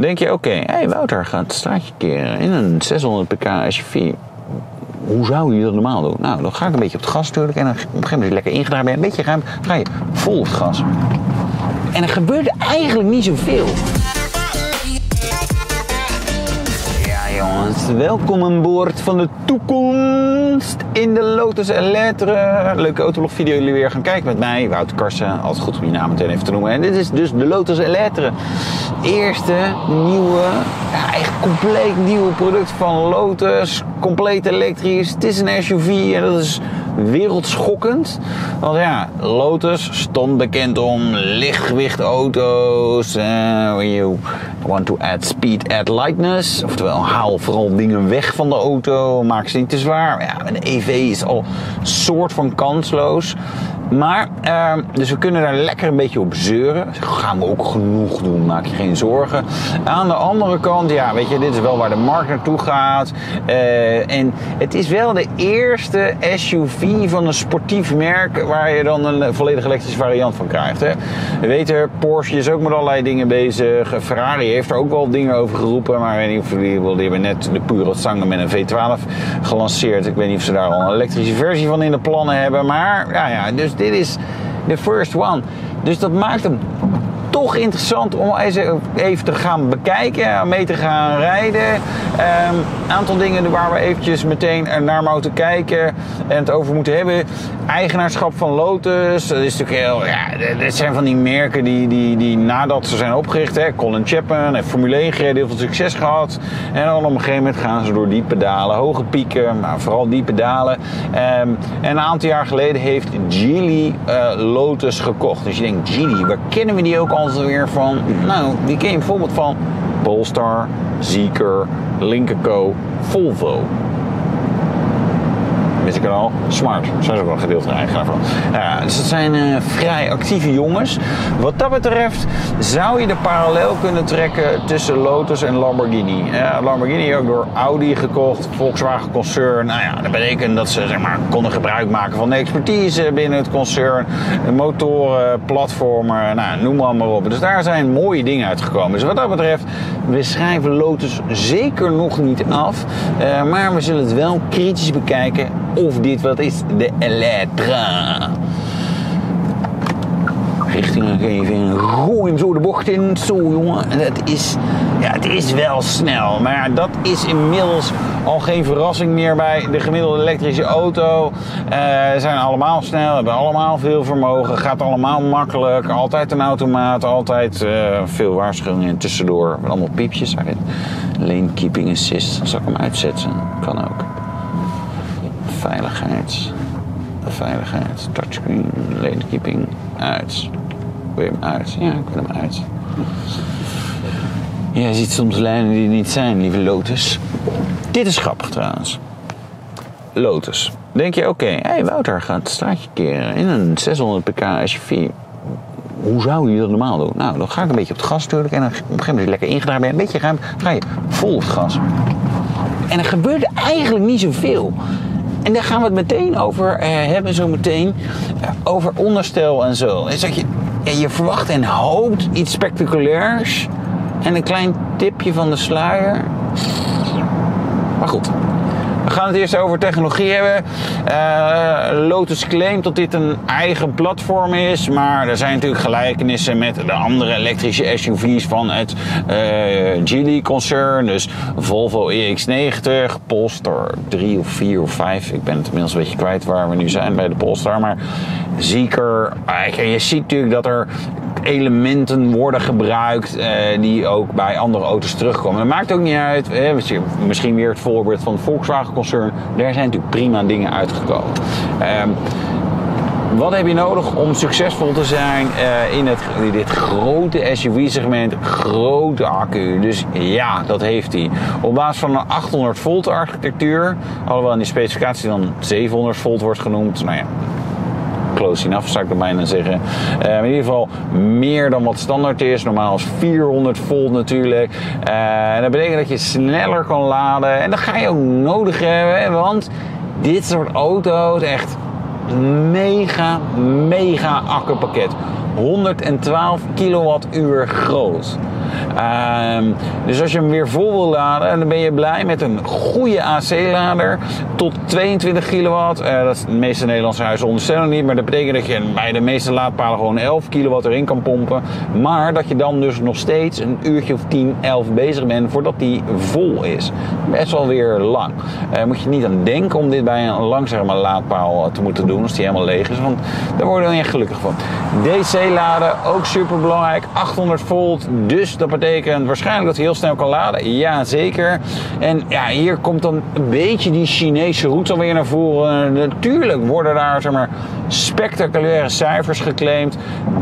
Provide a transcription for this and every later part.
denk je, oké, hey, Wouter gaat het straatje keren in een 600 pk SUV. Hoe zou je dat normaal doen? Nou, dan ga ik een beetje op het gas natuurlijk. En dan op een gegeven moment lekker ingedraaid ben, een beetje ruim, ga je vol op het gas. En er gebeurt eigenlijk niet zoveel. Ja jongens, welkom aan boord van de toekomst in de Lotus Eletre. Leuke autoblogvideo jullie weer gaan kijken met mij, Wouter Karsen. Altijd goed om je naam meteen even te noemen. En dit is dus de Lotus Eletre. Eerste nieuwe, echt compleet nieuwe product van Lotus. Compleet elektrisch. Het is een SUV en dat is wereldschokkend. Want ja, Lotus stond bekend om lichtgewicht auto's. When you want to add speed, add lightness. Oftewel, haal vooral dingen weg van de auto. Maak ze niet te zwaar. Ja, een EV is al een soort van kansloos. Maar, dus we kunnen daar lekker een beetje op zeuren. Gaan we ook genoeg doen, maak je geen zorgen. Aan de andere kant, ja, weet je, dit is wel waar de markt naartoe gaat. En het is wel de eerste SUV van een sportief merk waar je dan een volledig elektrische variant van krijgt. Hè. We weten, Porsche is ook met allerlei dingen bezig. Ferrari heeft er ook wel dingen over geroepen. Maar ik weet niet of die hebben net de Puro Sangue met een V12 gelanceerd. Ik weet niet of ze daar al een elektrische versie van in de plannen hebben. Maar ja, dus dit is de first one. Dus dat maakt hem toch interessant om even te gaan bekijken, mee te gaan rijden. Aantal dingen waar we eventjes meteen naar moeten kijken en het over moeten hebben. Eigenaarschap van Lotus, dat is natuurlijk heel, ja, dit zijn van die merken die nadat ze zijn opgericht, hè, Colin Chapman heeft Formule 1 gereden, heel veel succes gehad. En dan op een gegeven moment gaan ze door diepe dalen, hoge pieken, maar vooral diepe dalen. En een aantal jaar geleden heeft Geely Lotus gekocht. Dus je denkt, Geely, waar kennen we die ook altijd weer van? Nou, die ken je bijvoorbeeld van Polestar, Zeekr, Lynk & Co, Volvo. Weet ik al, Smart, daar zijn ze ook wel een gedeelte eigenaar van. Ja, dus dat zijn vrij actieve jongens. Wat dat betreft zou je de parallel kunnen trekken tussen Lotus en Lamborghini. Lamborghini ook door Audi gekocht, Volkswagen concern. Nou ja, dat betekent dat ze zeg maar konden gebruik maken van de expertise binnen het concern. Motoren, platformen, nou, noem maar op. Dus daar zijn mooie dingen uitgekomen. Dus wat dat betreft, we schrijven Lotus zeker nog niet af. Maar we zullen het wel kritisch bekijken of dit wat is, de Eletre. Richting even gooien zo de bocht in. Zo jongen, het is wel snel. Maar ja, dat is inmiddels al geen verrassing meer bij de gemiddelde elektrische auto. Zijn allemaal snel, hebben allemaal veel vermogen. Gaat allemaal makkelijk. Altijd een automaat, altijd veel waarschuwingen tussendoor. Met allemaal piepjes. Lane keeping assist. Zal ik hem uitzetten? Kan ook. Veiligheid, touchscreen, lane keeping, uit. Wil je hem uit? Ja, ik wil hem uit. Je ziet soms lijnen die niet zijn, lieve Lotus. Dit is grappig trouwens. Lotus. Denk je, oké, hey, Wouter gaat het straatje keren in een 600 pk SUV. Hoe zou je dat normaal doen? Nou, dan ga ik een beetje op het gas natuurlijk. En dan op een gegeven moment lekker ingedraaid ben, een beetje ruim, ga je vol op het gas. En er gebeurt eigenlijk niet zoveel. En daar gaan we het meteen over hebben, zo meteen. Over onderstel en zo. Is dat je verwacht en hoopt iets spectaculairs. En een klein tipje van de sluier. Maar goed. We gaan het eerst over technologie hebben. Lotus claimt dat dit een eigen platform is. Maar er zijn natuurlijk gelijkenissen met de andere elektrische SUV's van het Geely concern. Dus Volvo EX90, Polestar 3 of 4 of 5. Ik ben het inmiddels een beetje kwijt waar we nu zijn bij de Polestar. Maar Zeekr, je ziet natuurlijk dat er elementen worden gebruikt die ook bij andere auto's terugkomen. Dat maakt ook niet uit. Misschien weer het voorbeeld van het Volkswagen concern. Daar zijn natuurlijk prima dingen uitgekomen. Wat heb je nodig om succesvol te zijn in dit grote SUV-segment, grote accu? Dus ja, dat heeft hij. Op basis van een 800 volt architectuur, alhoewel in die specificatie dan 700 volt wordt genoemd. Nou ja, close enough zou ik er bijna zeggen. In ieder geval meer dan wat standaard is. Normaal is 400 volt natuurlijk. En dat betekent dat je sneller kan laden. En dat ga je ook nodig hebben, want dit soort auto's echt mega accupakket. 112 kilowattuur groot. Dus als je hem weer vol wil laden, dan ben je blij met een goede AC-lader tot 22 kilowatt. Dat is de meeste Nederlandse huizen onderstellen niet, maar dat betekent dat je bij de meeste laadpalen gewoon 11 kilowatt erin kan pompen. Maar dat je dan dus nog steeds een uurtje of 10, 11 bezig bent voordat die vol is. Best wel weer lang. Moet je niet aan denken om dit bij een langzame laadpaal te moeten doen als die helemaal leeg is, want daar word je niet echt gelukkig van. DC-laden, ook super belangrijk, 800 volt, dus dat betekent waarschijnlijk dat hij heel snel kan laden. Ja, zeker. En ja, hier komt dan een beetje die Chinese roots alweer naar voren. Natuurlijk worden daar, zeg maar, spectaculaire cijfers geclaimd.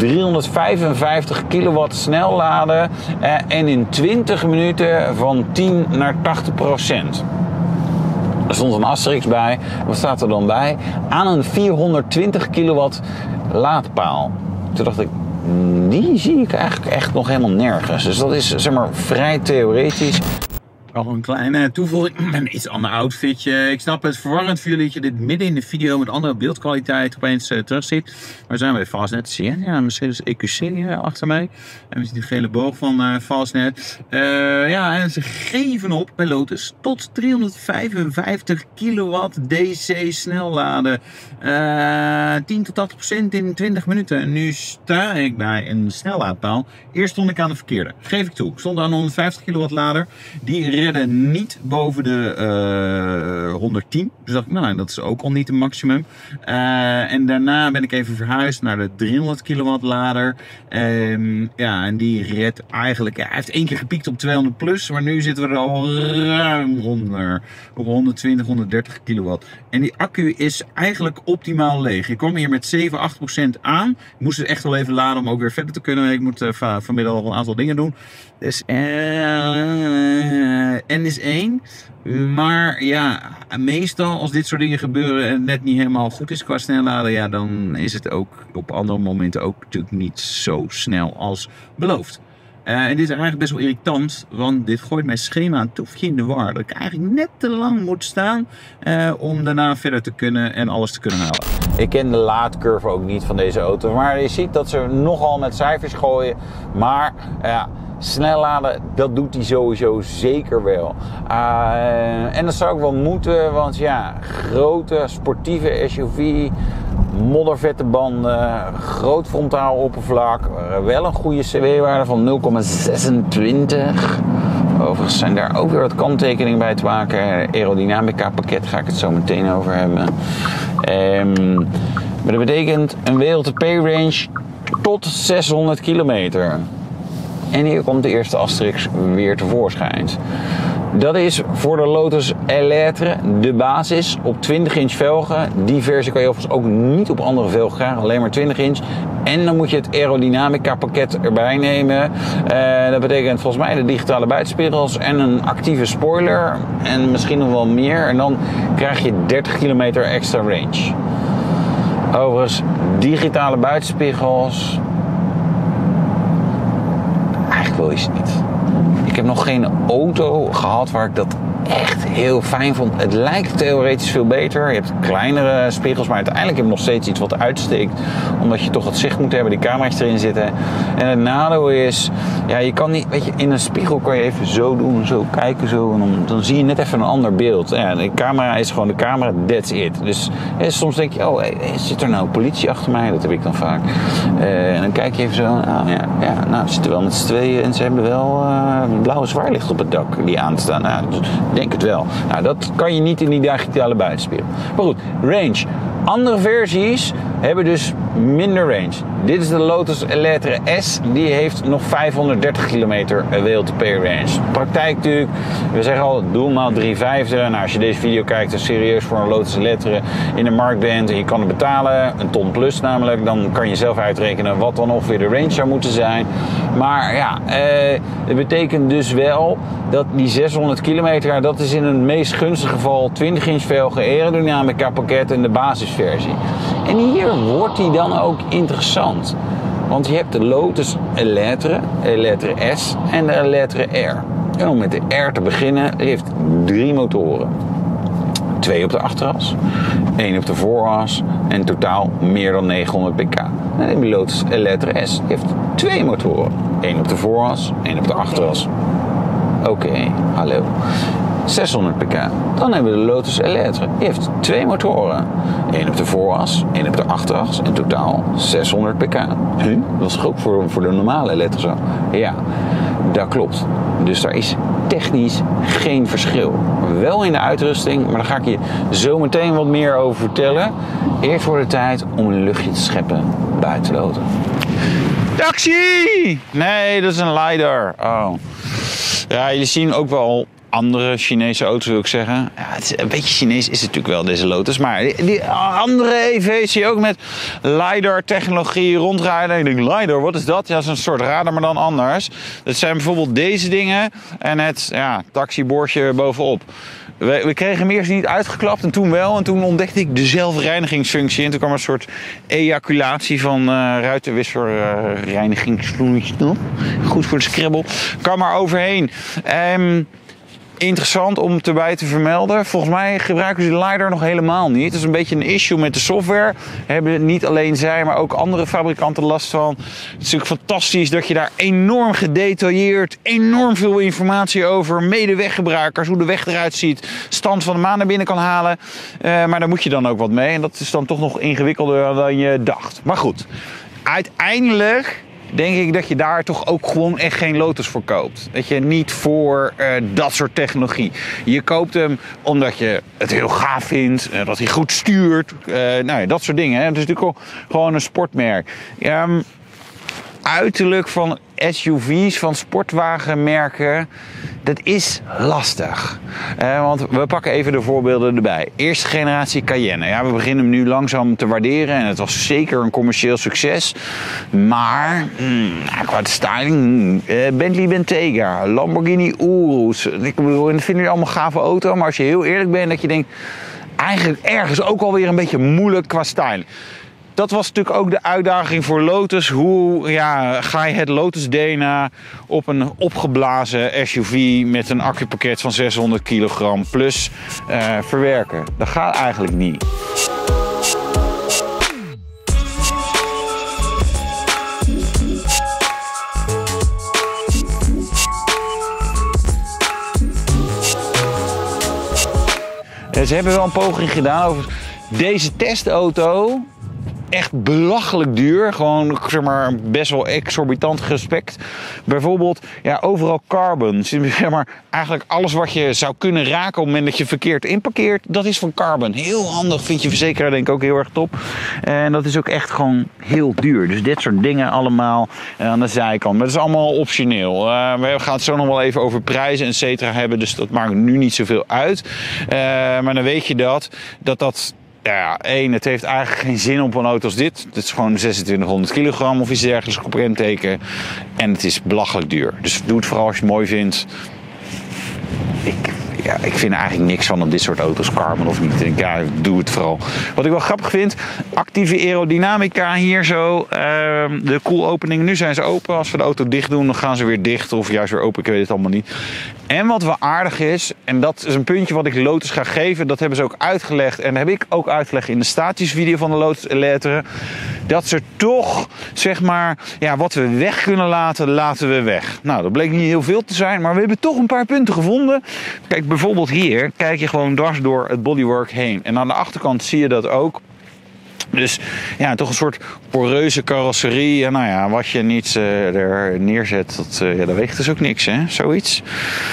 355 kilowatt snel laden en in 20 minuten van 10 naar 80%. Er stond een asterisk bij. Wat staat er dan bij? Aan een 420 kilowatt laadpaal. Toen dacht ik, die zie ik eigenlijk echt nog helemaal nergens. Dus dat is, zeg maar, vrij theoretisch. Nog een kleine toevoeging, een iets ander outfitje. Ik snap het verwarrend voor jullie dat je dit midden in de video met andere beeldkwaliteit opeens terug ziet. Maar zijn we bij Fastnet, zie je? Ja, een Mercedes EQC achter mij. En we zien de gele boog van Fastnet. Ja, en ze geven op bij Lotus tot 355 kilowatt DC snelladen. 10 tot 80% in 20 minuten. En nu sta ik bij een snellaadpaal. Eerst stond ik aan de verkeerde, geef ik toe. Ik stond aan een 150 kilowatt lader. Die redden niet boven de 110. Dus dacht ik, nou, dat is ook al niet een maximum. En daarna ben ik even verhuisd naar de 300 kilowatt lader. Ja, en die redt eigenlijk... Ja, hij heeft 1 keer gepiekt op 200 plus. Maar nu zitten we er al ruim onder. Op 120, 130 kilowatt. En die accu is eigenlijk optimaal leeg. Ik kwam hier met 7-8% aan. Ik moest het echt wel even laden om ook weer verder te kunnen. Ik moet vanmiddag al een aantal dingen doen. Dus N is 1. Maar ja, meestal als dit soort dingen gebeuren en het net niet helemaal goed is qua snelladen, ja, dan is het ook op andere momenten ook natuurlijk niet zo snel als beloofd. En dit is eigenlijk best wel irritant, want dit gooit mijn schema een toefje in de war. Dat ik eigenlijk net te lang moet staan om daarna verder te kunnen en alles te kunnen halen. Ik ken de laadcurve ook niet van deze auto, maar je ziet dat ze nogal met cijfers gooien. Maar ja, snel laden, dat doet hij sowieso zeker wel. En dat zou ook wel moeten, want ja, grote sportieve SUV, moddervette banden, groot frontaal oppervlak, wel een goede CW-waarde van 0,26. Overigens zijn daar ook weer wat kanttekeningen bij te maken. Aerodynamica pakket ga ik het zo meteen over hebben. Maar dat betekent een WLTP-range tot 600 kilometer. En hier komt de eerste asterisk weer tevoorschijn. Dat is voor de Lotus Eletre de basis op 20-inch velgen. Die versie kan je overigens ook niet op andere velgen krijgen, alleen maar 20-inch. En dan moet je het aerodynamica pakket erbij nemen. Dat betekent volgens mij de digitale buitenspiegels en een actieve spoiler. En misschien nog wel meer. En dan krijg je 30 kilometer extra range. Overigens, digitale buitenspiegels... Eigenlijk wil je ze niet. Ik heb nog geen auto gehad waar ik dat echt heel fijn vond. Het lijkt theoretisch veel beter. Je hebt kleinere spiegels, maar uiteindelijk heb je nog steeds iets wat uitsteekt. Omdat je toch het zicht moet hebben, die camera's erin zitten. En het nadeel is, ja, je kan niet, weet je, in een spiegel kan je even zo doen, zo kijken, zo. En dan zie je net even een ander beeld. Ja, de camera is gewoon de camera, that's it. Dus soms denk je, oh, zit er nou politie achter mij? Dat heb ik dan vaak. En dan kijk je even zo, nou ja, ze zitten wel met z'n tweeën en ze hebben wel blauwe zwaarlicht op het dak die aanstaan. Nou, dus, denk het wel. Nou, dat kan je niet in die digitale buitenspiegel. Maar goed, range. Andere versies hebben dus minder range. Dit is de Lotus Eletre S. Die heeft nog 530 kilometer WLTP range. Praktijk natuurlijk. We zeggen al, doe maar 3/5. Nou, als je deze video kijkt en serieus voor een Lotus Eletre in de markt bent en je kan het betalen, een ton plus namelijk, dan kan je zelf uitrekenen wat dan ongeveer de range zou moeten zijn. Maar ja, het betekent dus wel dat die 600 kilometer, dat is in het meest gunstige geval 20-inch velgen, aerodynamica pakket en de basisversie. En hier wordt die dan ook interessant. Want je hebt de Lotus Eletre, Eletre S en de Eletre R. En om met de R te beginnen, die heeft 3 motoren. 2 op de achteras, 1 op de vooras en totaal meer dan 900 pk. En de Lotus Eletre S heeft 2 motoren. 1 op de vooras, 1 op de achteras. Oké, hallo. 600 pk. Dan hebben we de Lotus Eletre. Die heeft 2 motoren. 1 op de vooras, 1 op de achteras. In totaal 600 pk. Dat is ook voor de normale Eletre zo. Ja, dat klopt. Dus daar is technisch geen verschil. Wel in de uitrusting, maar daar ga ik je zo meteen wat meer over vertellen. Eerst wordt het tijd om een luchtje te scheppen buiten de auto. Taxi! Nee, dat is een LiDAR. Oh. Ja, jullie zien ook wel andere Chinese auto's, wil ik zeggen. Ja, het is een beetje Chinees is het natuurlijk wel, deze Lotus. Maar die andere EV's zie je ook met LiDAR-technologie rondrijden. Ik denk, LiDAR, wat is dat? Ja, dat is een soort radar, maar dan anders. Dat zijn bijvoorbeeld deze dingen en het taxibordje bovenop. We kregen hem eerst niet uitgeklapt en toen wel. En toen ontdekte ik de zelfreinigingsfunctie. En toen kwam er een soort ejaculatie van ruitenwisselreinigingsvloeistof. Goed voor de Scrabble. Kwam maar overheen. Interessant om erbij te vermelden. Volgens mij gebruiken ze de LiDAR nog helemaal niet. Het is een beetje een issue met de software. Hebben niet alleen zij, maar ook andere fabrikanten last van. Het is natuurlijk fantastisch dat je daar enorm gedetailleerd, enorm veel informatie over medeweggebruikers, hoe de weg eruit ziet, stand van de maan naar binnen kan halen. Maar daar moet je dan ook wat mee. En dat is dan toch nog ingewikkelder dan je dacht. Maar goed, uiteindelijk denk ik dat je daar toch ook gewoon echt geen Lotus voor koopt. Dat je niet voor dat soort technologie. Je koopt hem omdat je het heel gaaf vindt, dat hij goed stuurt. Dat soort dingen. Hè. Het is natuurlijk gewoon een sportmerk. Uiterlijk van SUV's, van sportwagenmerken, dat is lastig. Want we pakken even de voorbeelden erbij. Eerste generatie Cayenne. Ja, we beginnen hem nu langzaam te waarderen en het was zeker een commercieel succes. Maar qua styling, Bentley Bentayga, Lamborghini Urus. Ik bedoel, dat vinden jullie allemaal gave auto, maar als je heel eerlijk bent, dat je denkt, eigenlijk ergens ook alweer een beetje moeilijk qua styling. Dat was natuurlijk ook de uitdaging voor Lotus. Hoe ga je het Lotus DNA op een opgeblazen SUV met een accupakket van 600 kilogram plus verwerken? Dat gaat eigenlijk niet. Ze hebben wel een poging gedaan over deze testauto. Echt belachelijk duur. Gewoon, zeg maar, best wel exorbitant gespekt. Bijvoorbeeld, overal carbon. Zeg maar, eigenlijk alles wat je zou kunnen raken op het moment dat je verkeerd inparkeert, dat is van carbon. Heel handig, vindt je verzekeraar denk ik ook heel erg top. En dat is ook echt gewoon heel duur. Dus dit soort dingen allemaal aan de zijkant. Maar dat is allemaal optioneel. We gaan het zo nog wel even over prijzen en cetera hebben. Dus dat maakt nu niet zoveel uit. Maar dan weet je dat het heeft eigenlijk geen zin op een auto als dit. Het is gewoon 2600 kilogram of iets dergelijks op renteken. En het is belachelijk duur. Dus doe het vooral als je het mooi vindt. Ik vind er eigenlijk niks van op dit soort auto's, carbon of niet. Ik denk, doe het vooral. Wat ik wel grappig vind, actieve aerodynamica hier zo. De koelopeningen, nu zijn ze open. Als we de auto dicht doen, dan gaan ze weer dicht. Of juist weer open, ik weet het allemaal niet. En wat wel aardig is, en dat is een puntje wat ik Lotus ga geven. Dat hebben ze ook uitgelegd. En dat heb ik ook uitgelegd in de statische video van de Lotus Eletre. Dat ze toch, zeg maar, wat we weg kunnen laten, laten we weg. Nou, dat bleek niet heel veel te zijn. Maar we hebben toch een paar punten gevonden. Kijk, bijvoorbeeld hier kijk je gewoon dwars door het bodywork heen. En aan de achterkant zie je dat ook. Dus toch een soort poreuze carrosserie. En wat je niet er neerzet, dat weegt dus ook niks, hè? Zoiets.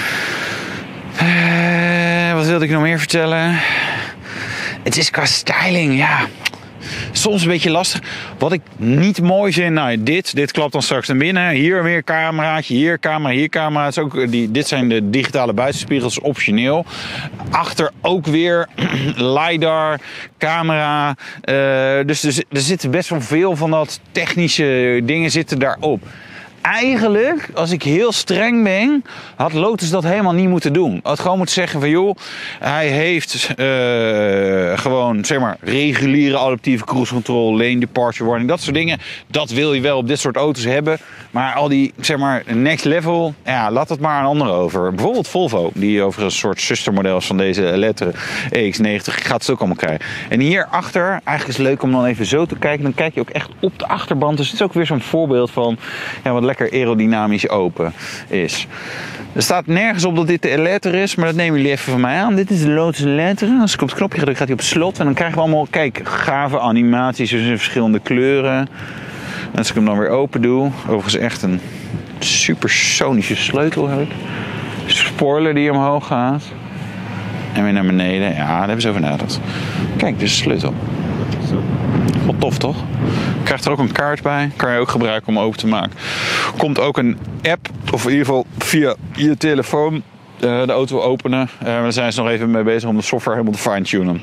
Wat wilde ik nog meer vertellen? Het is qua styling, soms een beetje lastig. Wat ik niet mooi vind, dit klapt dan straks naar binnen. Hier weer cameraatje, hier camera. Het is ook dit zijn de digitale buitenspiegels, optioneel. Achter ook weer LiDAR, camera. Dus er zitten best wel veel van dat technische dingen zitten daarop. eigenlijk, als ik heel streng ben, had Lotus dat helemaal niet moeten doen. Had gewoon moeten zeggen van joh, hij heeft gewoon zeg maar reguliere adaptieve cruise control, lane departure warning, dat soort dingen. Dat wil je wel op dit soort auto's hebben. Maar al die zeg maar next level, ja, laat het maar aan anderen over. Bijvoorbeeld Volvo, die overigens een soort zustermodel is van deze Eletre EX90, gaat het ook allemaal krijgen. En hierachter, eigenlijk is het leuk om dan even zo te kijken. Dan kijk je ook echt op de achterband. Dus het is ook weer zo'n voorbeeld van ja, wat lekker aerodynamisch open is. Er staat nergens op dat dit de Eletre is, maar dat nemen jullie even van mij aan. Dit is de Lotus Eletre. Als ik op het knopje druk, gaat hij op slot. En dan krijgen we allemaal, kijk, gave animaties dus in verschillende kleuren. En als ik hem dan weer open doe, overigens echt een supersonische sleutel heb ik. Spoiler die omhoog gaat. En weer naar beneden. Ja, daar hebben ze over nagedacht. Kijk, dit is de sleutel. Wat tof, toch? Je krijgt er ook een kaart bij. Kan je ook gebruiken om open te maken. Komt ook een app, of in ieder geval via je telefoon, de auto openen. Daar zijn ze nog even mee bezig om de software helemaal te fine-tunen.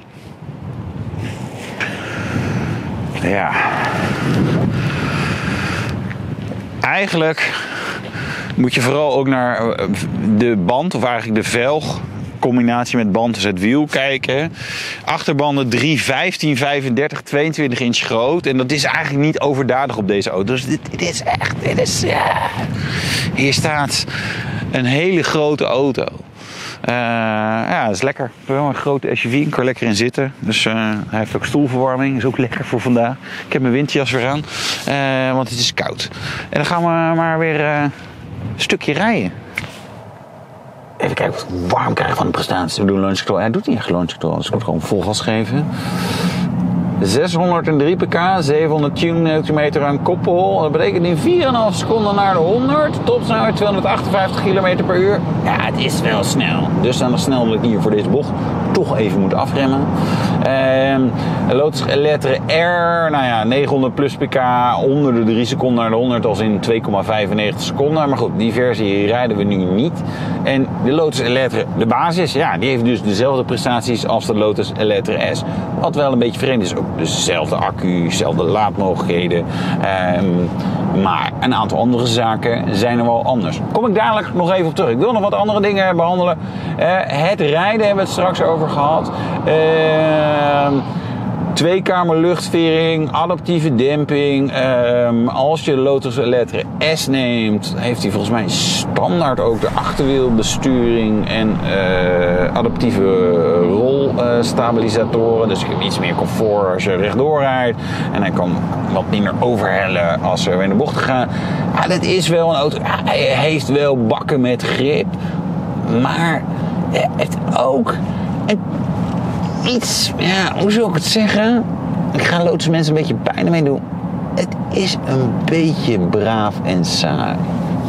Ja. Eigenlijk moet je vooral ook naar de band, of eigenlijk de velg, combinatie met band, dus het wiel kijken. Achterbanden 3, 15, 35, 22 inch groot. En dat is eigenlijk niet overdadig op deze auto. Dus dit is echt, hier staat een hele grote auto. Ja, dat is lekker. Wel een grote SUV, ik kan er lekker in zitten. Dus hij heeft ook stoelverwarming, is ook lekker voor vandaag. Ik heb mijn winterjas weer aan, want het is koud. En dan gaan we maar weer een stukje rijden. Even kijken wat ik warm krijg van de prestatie. We doen launch control. Hij doet niet echt launch control, dus ik moet gewoon vol gas geven. 603 pk, 700 Nm aan koppel. Dat betekent in 4,5 seconden naar de 100. Topsnelheid 258 km per uur. Ja, het is wel snel. Dus dan snel dat ik hier voor deze bocht toch even moet afremmen. Lotus Eletre R, nou ja, 900 plus pk, onder de 3 seconden naar de 100 als in 2,95 seconden. Maar goed, die versie rijden we nu niet. En de Lotus Eletre, de basis, ja, die heeft dus dezelfde prestaties als de Lotus Eletre S. Wat wel een beetje vreemd is, ook dezelfde accu, dezelfde laadmogelijkheden. Maar een aantal andere zaken zijn er wel anders. Kom ik dadelijk nog even op terug. Ik wil nog wat andere dingen behandelen. Het rijden hebben we het straks over gehad. Tweekamer luchtvering, adaptieve demping. Als je de Lotus Eletre S neemt, heeft hij volgens mij standaard ook de achterwielbesturing en adaptieve rolstabilisatoren. Dus je hebt iets meer comfort als je rechtdoor rijdt. En hij kan wat minder overhellen als we in de bocht gaan. Ja, dat is wel een auto. Ja, hij heeft wel bakken met grip. Maar hij heeft ook iets, ja, hoe zou ik het zeggen? Ik ga Lotus mensen een beetje pijn mee doen. Het is een beetje braaf en saai.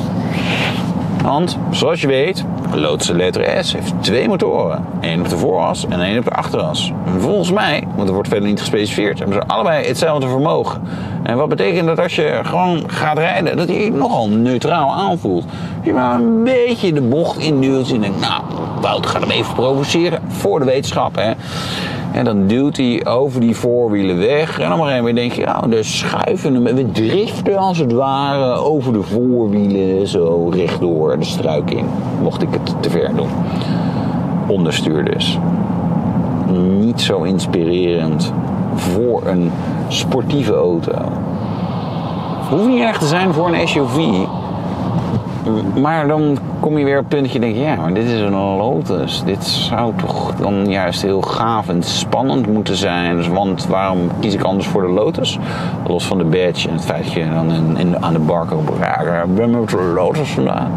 Want, zoals je weet, Lotus Eletre S heeft 2 motoren. 1 op de vooras en 1 op de achteras. En volgens mij, want er wordt verder niet gespecificeerd, hebben ze allebei hetzelfde vermogen. En wat betekent dat als je gewoon gaat rijden, dat hij je nogal neutraal aanvoelt. Je maar een beetje de bocht induwt en denkt, nou, Wout gaat hem even provoceren voor de wetenschap, hè. En dan duwt hij over die voorwielen weg. En dan maar even denk je, nou, we schuiven hem. We driften als het ware over de voorwielen zo rechtdoor de struik in. Mocht ik het te ver doen. Onderstuur dus. Niet zo inspirerend voor een sportieve auto. Hoeft niet erg te zijn voor een SUV. Maar dan kom je weer op het punt dat je denkt, ja, maar dit is een Lotus. Dit zou toch dan juist heel gaaf en spannend moeten zijn. Dus, want waarom kies ik anders voor de Lotus? Los van de badge en het feit dat je dan aan de barcode op ik ben met de Lotus vandaan.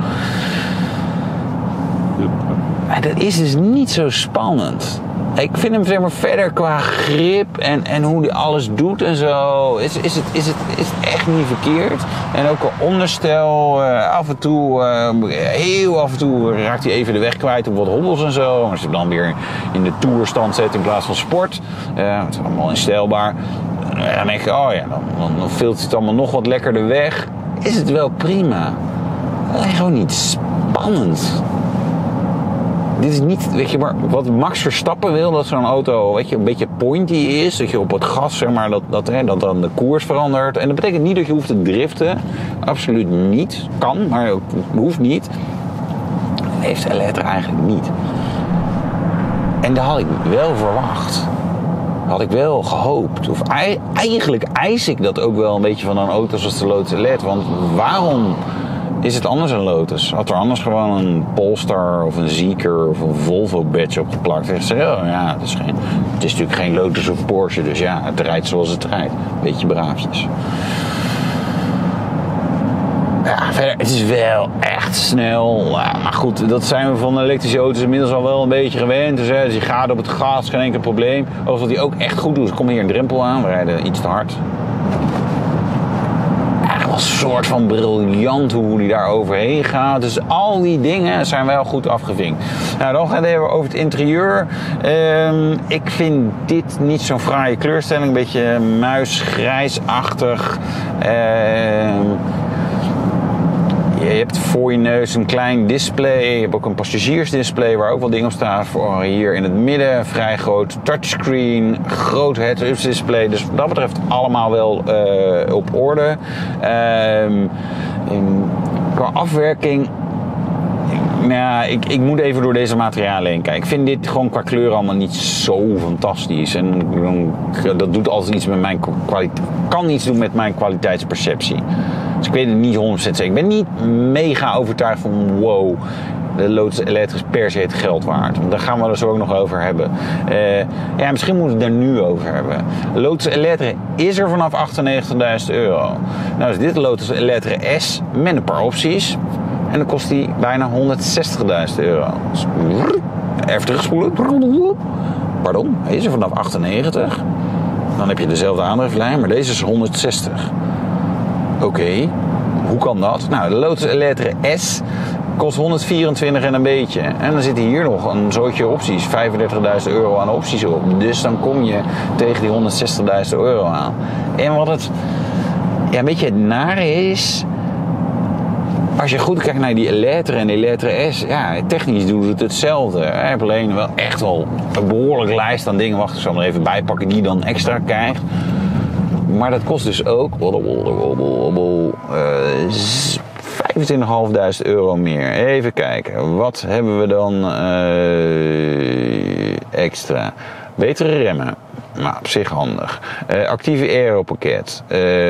Maar dat is dus niet zo spannend. Ik vind hem, zeg maar, verder qua grip en hoe hij alles doet en zo, is het echt niet verkeerd. En ook al onderstel, af en toe, heel af en toe raakt hij even de weg kwijt op wat hobbels en zo. Als je dan weer in de toerstand zet in plaats van sport, het is allemaal instelbaar. Dan denk je, oh ja, dan filtert hij het allemaal nog wat lekkerder weg. Is het wel prima. Alleen gewoon niet spannend. dit is niet, weet je, maar wat Max Verstappen wil, dat zo'n auto, weet je, een beetje pointy is. Dat je op het gas, zeg maar, dat dan de koers verandert. En dat betekent niet dat je hoeft te driften. Absoluut niet. Kan, maar hoeft niet. Dat heeft de Eletre eigenlijk niet. En dat had ik wel verwacht. Had ik wel gehoopt. Of eigenlijk eis ik dat ook wel een beetje van een auto zoals de Lotus Elette. Want waarom is het anders een Lotus? Had er anders gewoon een Polestar of een Zeekr of een Volvo badge opgeplakt. En gezegd, oh ja, het is natuurlijk geen Lotus of Porsche. Dus ja, het rijdt zoals het rijdt. Beetje braafjes. Ja, verder, het is wel echt snel. Ja, maar goed, dat zijn we van elektrische auto's inmiddels al wel een beetje gewend. Dus je gaat op het gas, geen enkel probleem. Overigens wat hij ook echt goed doet, er komt hier een drempel aan. We rijden iets te hard. Echt wel een soort van briljant hoe hij daar overheen gaat. Dus al die dingen zijn wel goed afgevinkt. Nou, dan gaan we even over het interieur. Ik vind dit niet zo'n fraaie kleurstelling. Een beetje muisgrijsachtig. Je hebt voor je neus een klein display. Je hebt ook een passagiersdisplay waar ook wel dingen op staan. Voor hier in het midden vrij groot touchscreen. Groot heads-up display. Dus wat dat betreft allemaal wel op orde. Qua afwerking. Nou, ik moet even door deze materialen heen kijken. Ik vind dit gewoon qua kleur allemaal niet zo fantastisch. En dat doet altijd iets met mijn kwaliteit. Kan iets doen met mijn kwaliteitsperceptie. Dus ik weet het niet 100% zeker. Ik ben niet mega overtuigd van wow, de Lotus Elette is per se het geld waard. Want daar gaan we er zo ook nog over hebben. Ja, misschien moeten we het daar nu over hebben. De Lotus Elette is er vanaf €98.000. Nou is dit de Lotus Elette S met een paar opties. En dan kost die bijna €160.000. Dus even terugspoelen. Pardon, hij is er vanaf 98. Dan heb je dezelfde aandrijflijn, maar deze is 160. Oké, hoe kan dat? Nou, de Lotus Elette S kost 124 en een beetje. En dan zit hier nog een zootje opties. €35.000 aan opties op. Dus dan kom je tegen die €160.000 aan. En wat het een beetje het nare is, als je goed kijkt naar die Elette en de Elette S, ja, technisch doet het hetzelfde. Je hebt alleen wel echt wel een behoorlijke lijst aan dingen. Wacht, ik zal er even bij pakken die je dan extra krijgt. Maar dat kost dus ook €25.500 meer. Even kijken, wat hebben we dan extra? Betere remmen, maar op zich handig. Actieve aero-pakket.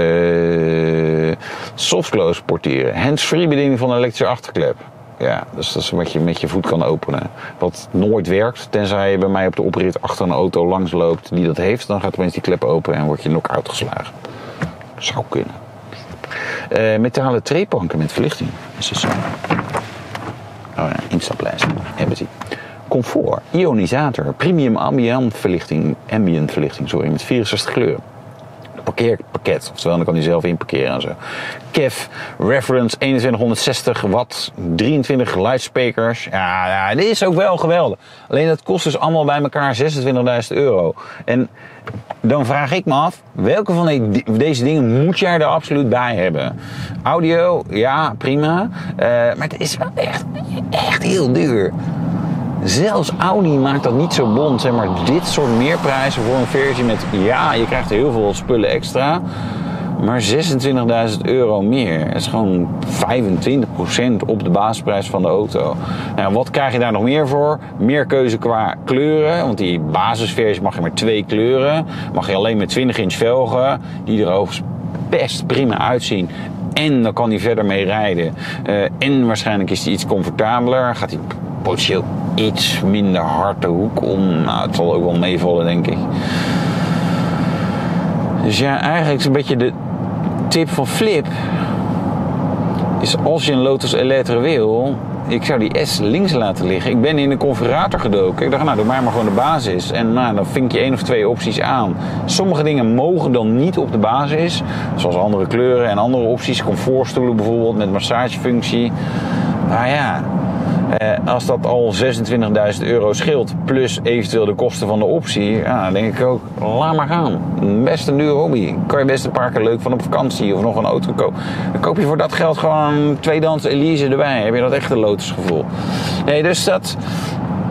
Softclose portieren. Hands-free bediening van de elektrische achterklep. Ja, dus dat is wat je met je voet kan openen. Wat nooit werkt, tenzij je bij mij op de oprit achter een auto langs loopt die dat heeft. Dan gaat opeens die klep open en word je knock-out geslagen. Zou kunnen. Metalen treeplanken met verlichting. Is het zo? Oh ja, instaplijst. Hebben ze. Comfort, ionisator, premium ambient verlichting, met 64 kleuren. Parkeerpakket, oftewel dan kan hij zelf inparkeren en zo. KEF, reference 2160 watt, 23 luidsprekers. Ja, dit is ook wel geweldig. Alleen dat kost dus allemaal bij elkaar €26.000. En dan vraag ik me af, welke van deze dingen moet jij er absoluut bij hebben? Audio, ja, prima. Maar het is wel echt heel duur. Zelfs Audi maakt dat niet zo bond, zeg maar, dit soort meerprijzen voor een versie met, ja, je krijgt heel veel spullen extra, maar €26.000 meer. Dat is gewoon 25% op de basisprijs van de auto. Nou, wat krijg je daar nog meer voor? Meer keuze qua kleuren, want die basisversie mag je maar 2 kleuren. Mag je alleen met 20-inch velgen, die er overigens best prima uitzien. En dan kan hij verder mee rijden. En waarschijnlijk is hij iets comfortabeler. Gaat hij potentieel iets minder hard de hoek om. Nou, het zal ook wel meevallen, denk ik. Dus ja, eigenlijk is een beetje de tip van Flip. Is als je een Lotus Elette wil, ik zou die S links laten liggen. Ik ben in de configurator gedoken. Ik dacht, nou, doe maar gewoon de basis. En nou, dan vink je 1 of 2 opties aan. Sommige dingen mogen dan niet op de basis. Zoals andere kleuren en andere opties. Comfortstoelen bijvoorbeeld met massagefunctie. Nou ja, als dat al €26.000 scheelt, plus eventueel de kosten van de optie, ja, dan denk ik ook, laat maar gaan. Best een dure hobby. Kan je best een paar keer leuk van op vakantie of nog een auto kopen. Dan koop je voor dat geld gewoon een tweedehands Elise erbij. Heb je dat echte Lotus gevoel. Nee, dus dat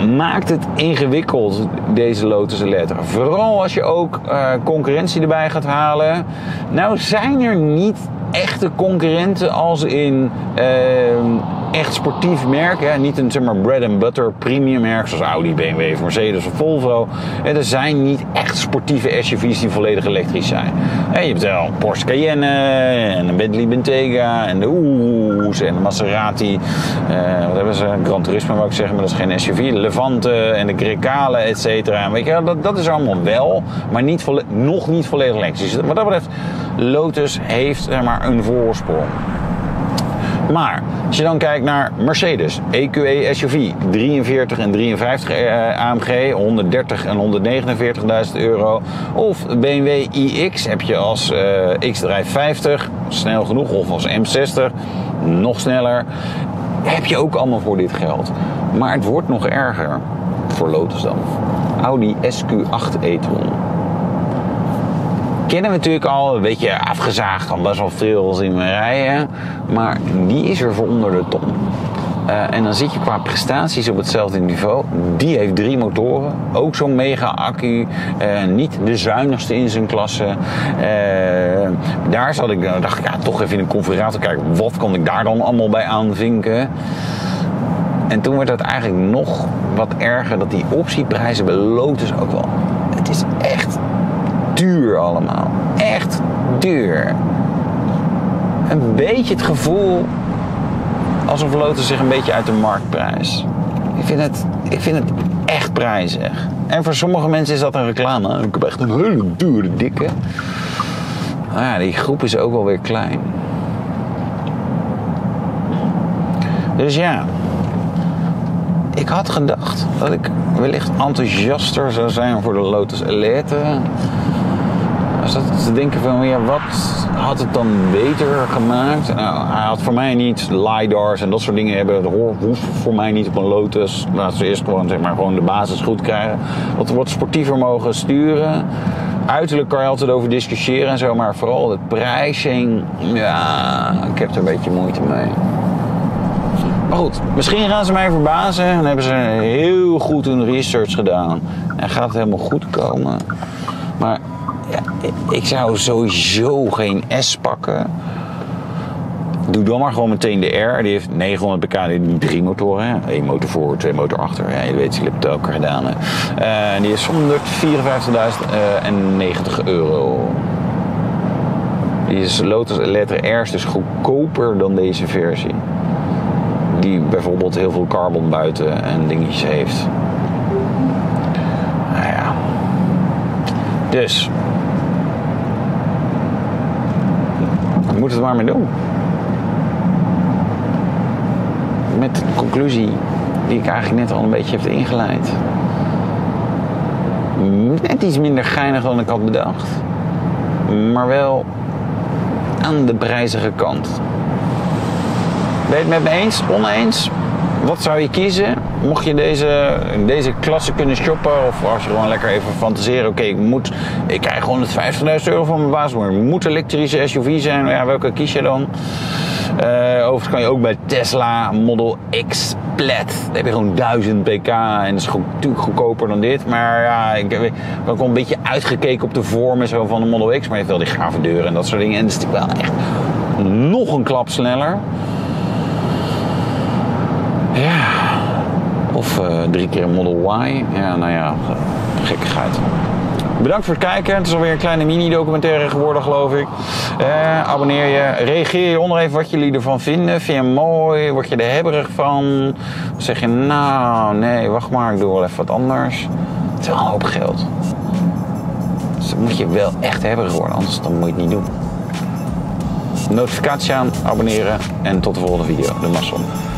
maakt het ingewikkeld, deze Lotus Eletre. Vooral als je ook concurrentie erbij gaat halen. Nou zijn er niet echte concurrenten als in echt sportief merk. Hè? Niet een zeg maar, bread and butter premium merk zoals Audi, BMW, Mercedes of Volvo. Er zijn niet echt sportieve SUV's die volledig elektrisch zijn. Je hebt wel een Porsche Cayenne en een Bentley Bentayga en de Urus en de Maserati. Wat hebben ze? Gran Turismo wou ik zeggen, maar dat is geen SUV. De Levante en de Grecale, et cetera. Weet je, dat is allemaal wel, maar nog niet volledig elektrisch. Wat dat betreft, Lotus heeft zeg maar, een voorsprong. Maar als je dan kijkt naar Mercedes, EQE SUV, 43 en 53 AMG, 130 en 149.000 euro. Of BMW iX heb je als X-Drive 50, snel genoeg, of als M60, nog sneller. Heb je ook allemaal voor dit geld. Maar het wordt nog erger voor Lotus dan. Audi SQ8 e-tron. Kennen we natuurlijk al, een beetje afgezaagd, kan best wel veel zien we rijden. Maar die is er voor onder de ton. En dan zit je qua prestaties op hetzelfde niveau. Die heeft 3 motoren, ook zo'n mega accu, niet de zuinigste in zijn klasse. Daar dacht ik, ja, toch even in een configurator kijken, wat kan ik daar dan allemaal bij aanvinken? En toen werd het eigenlijk nog wat erger, dat die optieprijzen bij Lotus ook wel, het is echt duur allemaal. Echt duur. Een beetje het gevoel alsof Lotus zich een beetje uit de markt prijst. Ik vind het echt prijzig. En voor sommige mensen is dat een reclame. Ik heb echt een hele dure, dikke. Nou ja, die groep is ook wel weer klein. Dus ja. Ik had gedacht dat ik wellicht enthousiaster zou zijn voor de Lotus Eletre. Ik zat te denken van, ja, wat had het dan beter gemaakt? Nou, hij had voor mij niet lidars en dat soort dingen hebben. Dat hoeft voor mij niet op een Lotus. Laten we eerst gewoon, zeg maar, gewoon de basis goed krijgen. Dat we wat sportiever mogen sturen. Uiterlijk kan je altijd over discussiëren en zo, maar vooral het pricing, ja, ik heb er een beetje moeite mee. Maar goed, misschien gaan ze mij verbazen en hebben ze heel goed hun research gedaan. En gaat het helemaal goed komen. Maar ja, ik zou sowieso geen S pakken. Doe dan maar gewoon meteen de R. Die heeft 900 pk, die heeft 3 motoren. 1 motor voor, 2 motor achter. Ja, je weet, ze hebben het ook gedaan. Die is 154.090 euro. Die is Lotus Eletre R, dus goedkoper dan deze versie. Die bijvoorbeeld heel veel carbon buiten en dingetjes heeft. Nou ja. Dus. Ik moet het maar mee doen. Met de conclusie die ik eigenlijk net al een beetje heb ingeleid. Net iets minder geinig dan ik had bedacht. Maar wel aan de prijzige kant. Ben je het met me eens? Oneens? Wat zou je kiezen? Mocht je deze klasse kunnen shoppen, of als je gewoon lekker even fantaseren, oké, ik krijg 150.000 euro van mijn baas, maar het moet elektrische SUV zijn. Ja, welke kies je dan? Overigens kan je ook bij Tesla Model X Plaid. Dan heb je gewoon 1000 pk en dat is natuurlijk goedkoper dan dit. Maar ja, ik heb ook wel een beetje uitgekeken op de vorm en zo van de Model X, maar je heeft wel die gave deuren en dat soort dingen. En dat is natuurlijk wel echt nog een klap sneller. Ja, of 3 keer een Model Y. Ja, nou ja, gekkigheid. Bedankt voor het kijken. Het is alweer een kleine mini-documentaire geworden, geloof ik. Abonneer je. Reageer je onder even wat jullie ervan vinden. Vind je hem mooi? Word je er hebberig van? Zeg je, nou, nee, wacht maar, ik doe wel even wat anders. Het is wel een hoop geld. Dus dan moet je wel echt hebberig worden, anders dan moet je het niet doen. Notificatie aan, abonneren en tot de volgende video. De Masson.